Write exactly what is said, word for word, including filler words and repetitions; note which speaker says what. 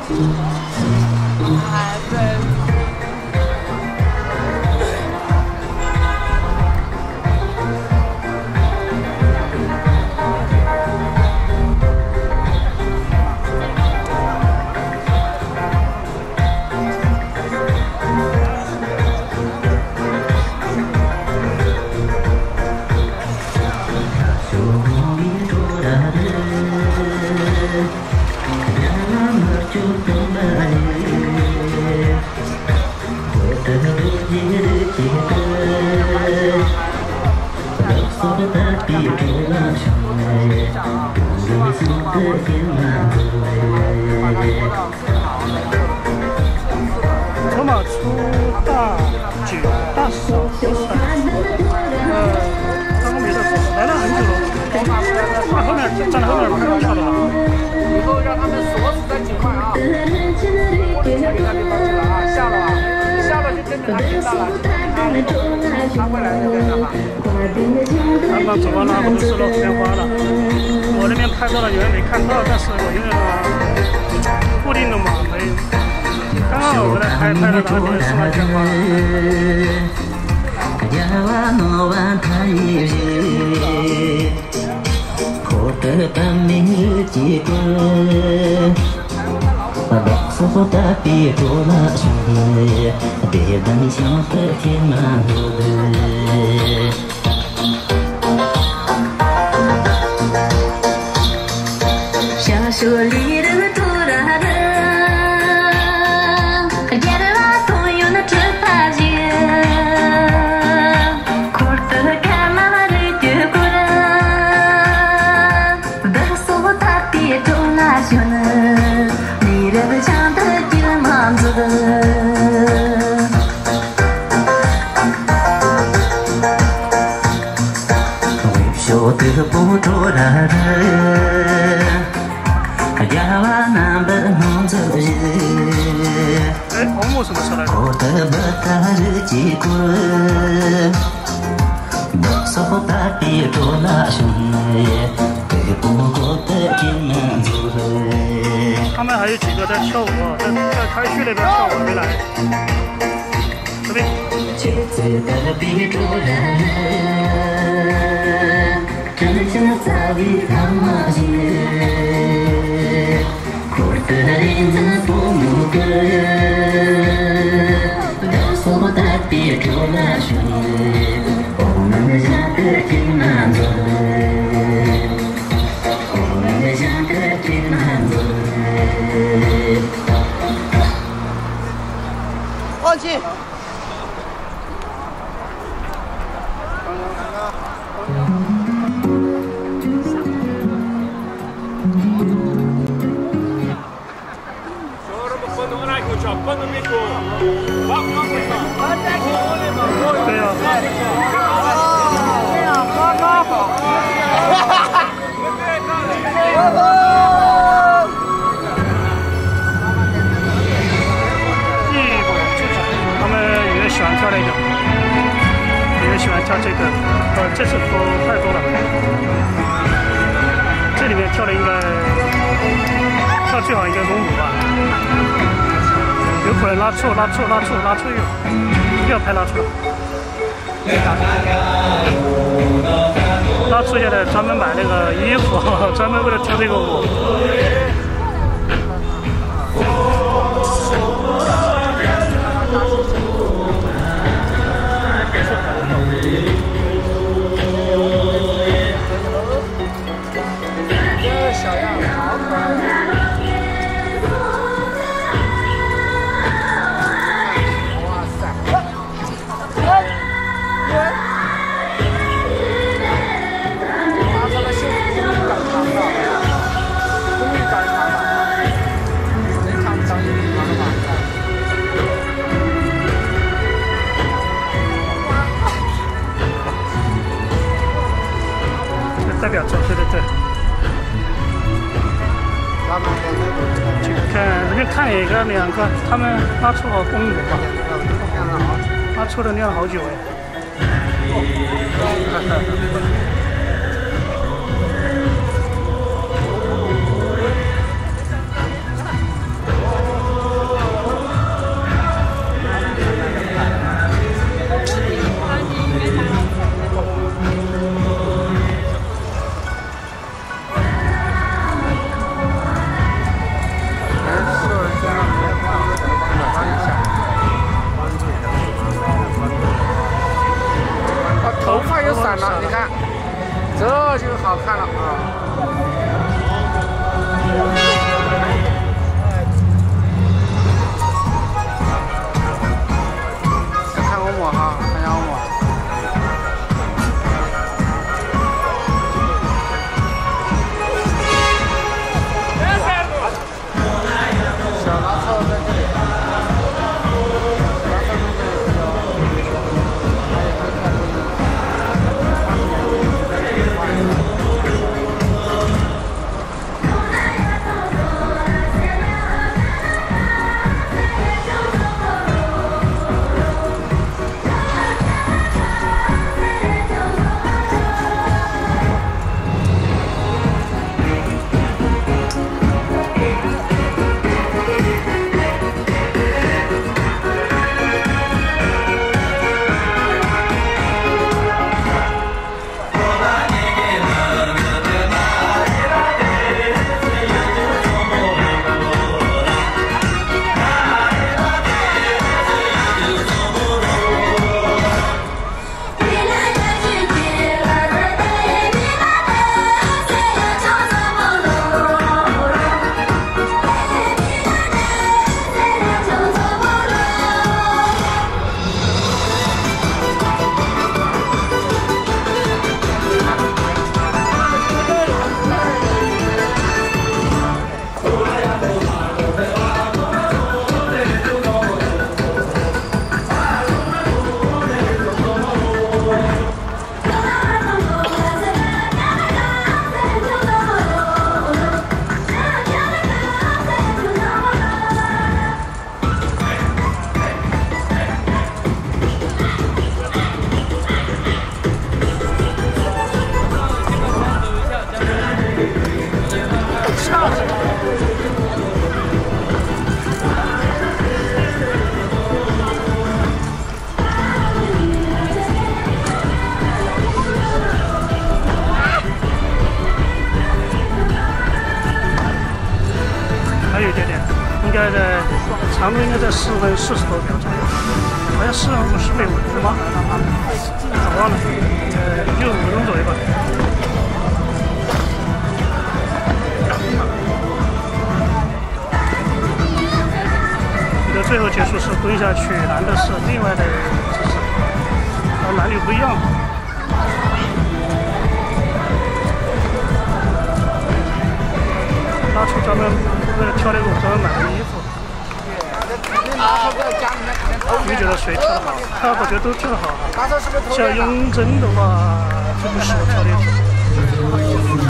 Speaker 1: 哎，对。
Speaker 2: 罗马出大九大少不少，呃，刚刚没在说，来了很久了，那后面站在后面看到跳的了。
Speaker 1: 以后让他们锁死在井外啊！我的车给他地方去了啊，下了啊，下了就跟着他跟上了，他会来就跟着哈。
Speaker 2: 刚刚走完了红石路莲花了，我那边拍到了，有人没看到，但是我因为固定的嘛，没。刚刚我来拍拍了，然后就送了莲花了。
Speaker 3: tapi tolak sungai bebang siang terkena hode小树里的土拉的家的拉头有那只大姐苦的干嘛的就过来的说我大别头那熊呢你的长得挺蛮子的我的不着的呀哇那不能走日
Speaker 2: 哎，红木什么时候来的？
Speaker 3: 我的不大日几过不说大别着那兄弟对不过的挺蛮子
Speaker 2: 他们还有几个在跳舞啊，在在开区那边跳舞没来。这边。最大的别着人，真想早已他妈些，苦的日子不木个，到时候大别着那些，我们家的挺难做。我们家的挺难做。
Speaker 1: 放弃。
Speaker 2: 对呀。
Speaker 1: 这样刚刚好。
Speaker 2: 他们也喜欢跳那个，也喜欢跳这个，呃，这次头太多了。这里面跳的应该跳最好应该龙舞吧，有可能拉错、拉错、拉错、拉错又不要拍拉错。拉错下来专门买那个衣服，专门为了跳这个舞。
Speaker 1: 小样好可爱。哇塞！哎，耶！达成了幸福感长了，终于赶上了，人长长也长了吧？
Speaker 2: 代表作，对对对。看，这边看一个两个，他们拉出了公舞吧，拉出了练了好久哎。
Speaker 1: 看欧姆哈，看一下欧姆。小拉车在这里。
Speaker 2: 还有一点点，应该在长度应该在十分四十多秒左右，好像是五十倍五十吗？我忘了，呃，六五分钟左右吧。这个最后结束是蹲下去，男的是另外的姿势，和男女不一样。 拿出专门为了跳这个舞专门买的衣服。你觉得谁跳得好？他我觉得都跳得好。像雍正的话，就不是我跳的。